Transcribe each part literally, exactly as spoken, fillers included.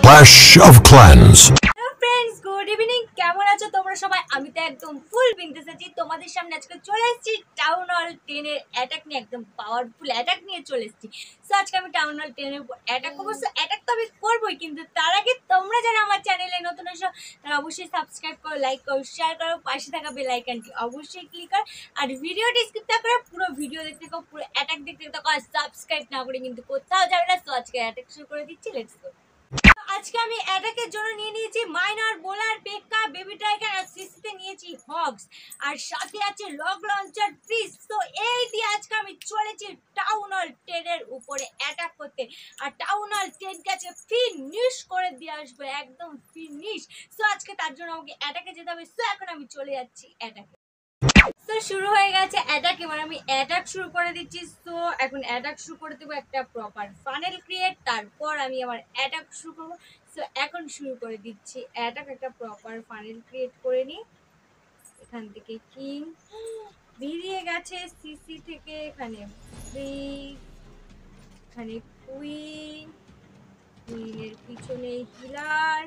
Clash of Clans. Friends good evening, কেমন আছো তোমরা সবাই? আমি তো একদম ফুল বিন্দেজ আছি। তোমাদের সামনে আজকে চলে এসেছি টাউন হল টেন এর অ্যাটাক নিয়ে, একদম পাওয়ারফুল অ্যাটাক নিয়ে চলে এসেছি। সো আজকে আমি টাউন হল টেন এর উপর অ্যাটাক করবো। সো অ্যাটাক তো আমি করবোই, কিন্তু তার আগে তোমরা যারা আমার চ্যানেলে নতুন এসো তারা অবশ্যই সাবস্ক্রাইব করো, লাইক করো, শেয়ার করো, পাশে থাকা বেল আইকনটি অবশ্যই ক্লিক করো। আর ভিডিওটি স্কিপ না করে পুরো ভিডিও দেখতে থাকো, পুরো অ্যাটাক দেখতে থাকো। আর সাবস্ক্রাইব না করে কিন্তু কোথাও যাবে না। সো আজকে অ্যাটাক শুরু করে দিচ্ছি, লেটস গো। আজকে আমি অ্যাটাকের জন্য নিয়ে নিয়েছি miner, bowler, pekka, baby tiger, আর সিসিতে নিয়েছি হগস, আর সাথে আছে লগ লঞ্চার ফ্রিজ। তো এই দিয়ে আজকে আমি চলেছি টাউন হল টেন এর উপরে অ্যাটাক করতে। আর টাউন হল টেন কাছে ফিনিশ করে দিয়ে আসবো, একদম ফিনিশ। সো আজকে তার জন্য আমাকে অ্যাটাকে যেতে হবে। সো এখন আমি চলে যাচ্ছি অ্যাটাকে। তো শুরু হয়ে গেছে অ্যাটাক, এবার আমি অ্যাটাক শুরু করে দিচ্ছি। তো এখন অ্যাটাক শুরু করে দেবো একটা প্রপার ফানেল ক্রিয়েট, তারপর আমি আমার অ্যাটাক শুরু করবো। সো এখন শুরু করে দিচ্ছি অ্যাটাক, একটা প্রপার ফানেল ক্রিয়েট করে নিই। এখান থেকে কিং বেরিয়ে গেছে, সিসি থেকে এখানে ফ্রিজ, এখানে কুইন, কুইনের পিছনে হিলার,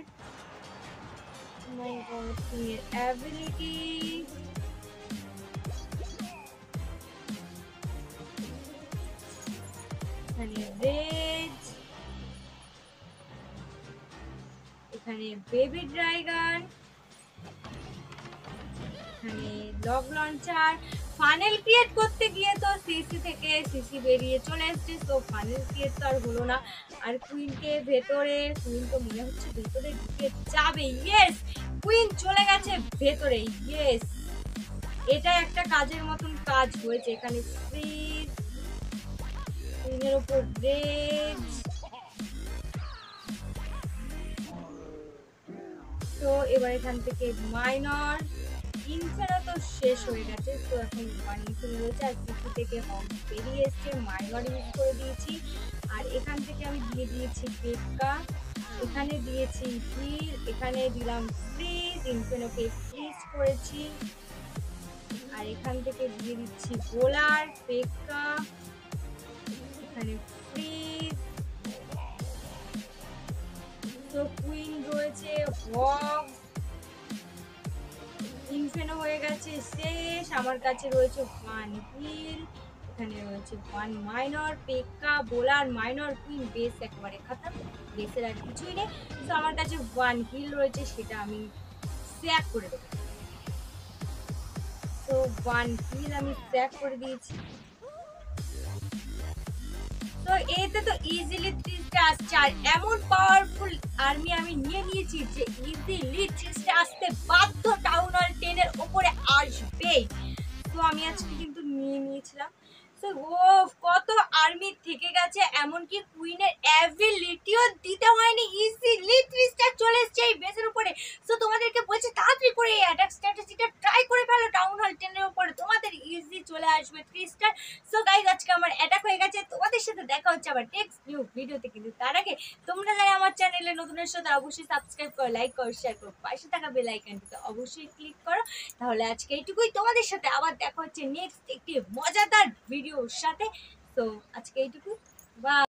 কুইনের অ্যাবিলিটি, এখানে রেড, এখানে বেবি ড্রাগন, এখানে লগ লঞ্চার। ফানেল ক্রিয়েট করতে গিয়ে তো সিসি থেকে সিসি বেরিয়ে চলে এসছে। তো ফানেল ক্রিয়েট তো আর হলো না। আর কুইনকে ভেতরে, কুইন তো মনে হচ্ছে ভেতরে ঢুকে যাবে। ইয়েস, কুইন চলে গেছে ভেতরে। ইয়েস, এটা একটা কাজের মতন কাজ হয়েছে। এখানে ফ্রিজ, কুইনের ওপর রেড। তো এবার এখান থেকে মাইনর, ইনফেরো তো শেষ হয়ে গেছে। তো এখন ওয়ান ইনফেরো রয়েছে, আর সিসি থেকে হম বেরিয়ে এসছে, মাইনর ইউজ করে দিয়েছি। আর এখান থেকে আমি দিয়ে দিয়েছি পেক্কা, এখানে দিয়েছি হিল, এখানে দিলাম ফ্রিজ, ইনফেরোকে ফ্রিজ করেছি। আর এখান থেকে দিয়ে দিচ্ছি বোলার, পেক্কা, এখানে ফ্রিজ। তো কুইন রয়েছে, হগ, ইনফেনো হয়ে গেছে শেষ। আমার কাছে রয়েছে ওয়ান হিল, এখানে রয়েছে ওয়ান মাইনর, পেক্কা, বোলার, মাইনর, কুইন, বেস একবারে খাতাম, বেসের আর কিছুই নেই। তো আমার কাছে ওয়ান হিল রয়েছে, সেটা আমি স্যাক করে দেবো। তো ওয়ান হিল আমি স্যাক করে দিয়েছি। তো এতে তো ইজিলি থ্রিস্টে আসছে, আর এমন পাওয়ারফুল আর্মি আমি নিয়ে নিয়েছি যে ইজিলি থ্রিস্টে আসতে বাধ্য, টাউন হল টেন এর উপরে আসবেই। তো আমি আজকে কিন্তু নিয়ে নিয়েছিলাম। তো ও কত আর্মি থেকে গেছে, এমনকি কুইনের অ্যাবিলিটিও দিতে হয়নি, ইজিলি থ্রিস্টার চলে এসছে এই বেসের উপরে। তো তোমাদেরকে বলছে তাড়াতাড়ি করে এই অ্যাটাক স্ট্র্যাটেজিটা ট্রাই করে ফেলো টাউন হল টেন এর উপরে, তোমাদের ইজি চলে আসবে থ্রি স্টার। সো গাইজ, আজকে আমার অ্যাটাক হয়ে গেছে। তোমাদের সাথে দেখা হচ্ছে আবার নেক্সট নিউ ভিডিওতে, কিন্তু তার আগে তোমরা যারা আমার চ্যানেলে নতুন এসো তারা অবশ্যই সাবস্ক্রাইব করো, লাইক করো, শেয়ার করো, পাশে থাকা বেল আইকনটিতে অবশ্যই ক্লিক করো। তাহলে আজকে এইটুকুই, তোমাদের সাথে আবার দেখা হচ্ছে নেক্সট একটি মজাদার ভিডিওর সাথে। তো আজকে এইটুকুই, বাই।